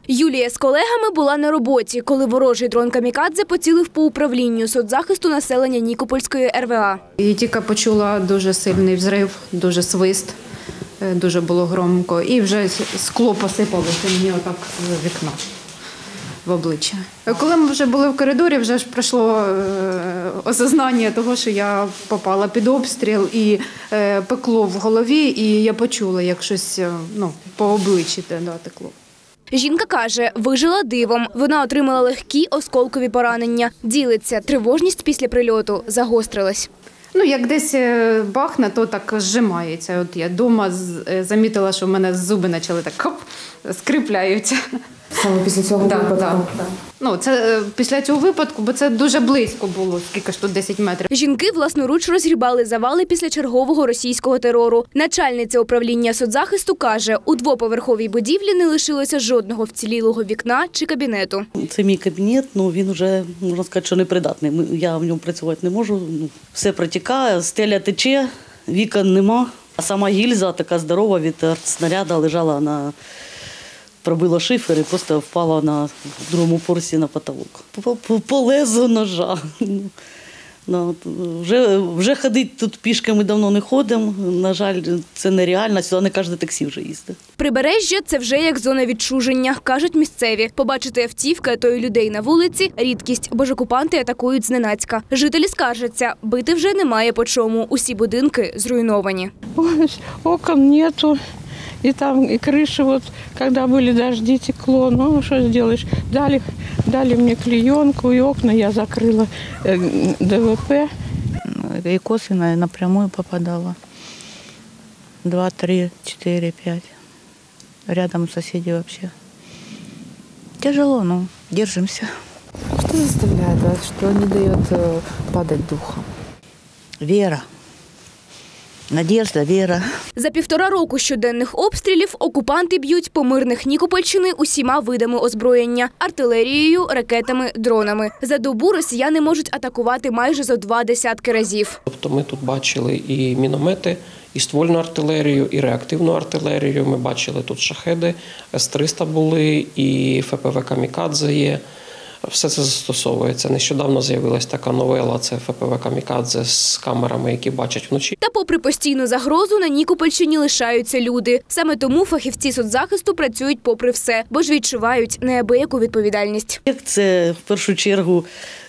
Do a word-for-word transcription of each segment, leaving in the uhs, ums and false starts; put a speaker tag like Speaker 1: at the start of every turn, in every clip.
Speaker 1: Юлія з колегами була на роботі, коли ворожий дрон «Камікадзе» поцілив по управлінню соцзахисту населення Нікопольської ер ве а.
Speaker 2: І тільки почула дуже сильний взрив, дуже свист, дуже було громко. І вже скло посипалося мені отак з вікна в обличчя. Коли ми вже були в коридорі, вже ж пройшло осознання того, що я попала під обстріл і пекло в голові, і я почула, як щось ну, по обличчі да, текло.
Speaker 1: Жінка каже, вижила дивом. Вона отримала легкі осколкові поранення. Ділиться, тривожність після прильоту загострилась.
Speaker 2: Ну, як десь бахне, то так зжимається. От я вдома замітила, що в мене зуби почали так хоп, скрипляються.
Speaker 3: Саме після цього
Speaker 2: да,
Speaker 3: випадку?
Speaker 2: Да, да. Ну, це після цього випадку, бо це дуже близько було, скільки ж тут десять метрів.
Speaker 1: Жінки власноруч розгрібали завали після чергового російського терору. Начальниця управління соцзахисту каже, у двоповерховій будівлі не лишилося жодного вцілілого вікна чи кабінету.
Speaker 4: Це мій кабінет, ну він вже, можна сказати, що непридатний. Я в ньому працювати не можу. Все протікає, стеля тече, вікон нема. А сама гільза, така здорова від артснаряду, лежала на... Пробила шифер і просто впала на другому поверсі на потолок. По, по, по лезу ножа. Ну, вже, вже ходити тут пішки ми давно не ходимо. На жаль, це нереально. Сюди не кожне таксі вже їздить.
Speaker 1: Прибережжя – це вже як зона відчуження, кажуть місцеві. Побачити автівки, а то й людей на вулиці – рідкість, бо ж окупанти атакують зненацька. Жителі скаржаться, бити вже немає по чому. Усі будинки зруйновані.
Speaker 5: Ось, окон нету. И там и крыши, вот, когда были дожди, текло. Ну, что сделаешь? Дали, дали мне клеенку, и окна я закрыла э, дэ вэ пэ.
Speaker 6: И косвенно напрямую попадала. Два, три, четыре, пять. Рядом соседи вообще. Тяжело, но держимся.
Speaker 3: Что заставляет вас, что не дает падать духом?
Speaker 6: Вера. Надежда, віра.
Speaker 1: За півтора року щоденних обстрілів окупанти б'ють по мирних Нікопольщини усіма видами озброєння – артилерією, ракетами, дронами. За добу росіяни можуть атакувати майже зо два десятки разів.
Speaker 7: Тобто ми тут бачили і міномети, і ствольну артилерію, і реактивну артилерію. Ми бачили тут шахеди, ес триста були, і еф пе ве «Камікадзе» є. Все це застосовується. Нещодавно з'явилась така новела – це еф пе ве «Камікадзе» з камерами, які бачать вночі.
Speaker 1: Та попри постійну загрозу, на Нікопольщині лишаються люди. Саме тому фахівці соцзахисту працюють попри все, бо ж відчувають неабияку відповідальність.
Speaker 4: Це в першу чергу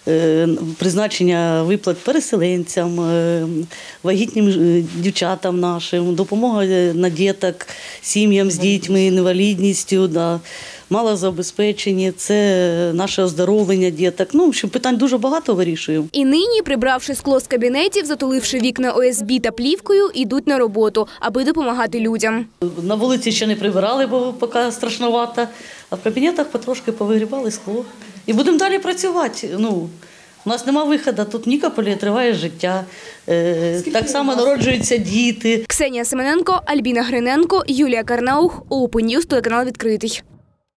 Speaker 4: призначення виплат переселенцям, вагітним дівчатам нашим, допомога на діток, сім'ям з дітьми, інвалідністю, да. Малозабезпечені, це наше оздоровлення діток. Ну, в общем, питань дуже багато вирішуємо.
Speaker 1: І нині, прибравши скло з кабінетів, затуливши вікна о ес бі та плівкою, йдуть на роботу, аби допомагати людям.
Speaker 4: На вулиці ще не прибирали, бо поки страшновато, а в кабінетах потрошки повигрібали скло. І будемо далі працювати. Ну, у нас немає виходу, тут в Нікополі триває життя, Скільки так само народжуються діти.
Speaker 1: Ксенія Семененко, Альбіна Гриненко, Юлія Карнаух, Open News, телеканал «Відкритий».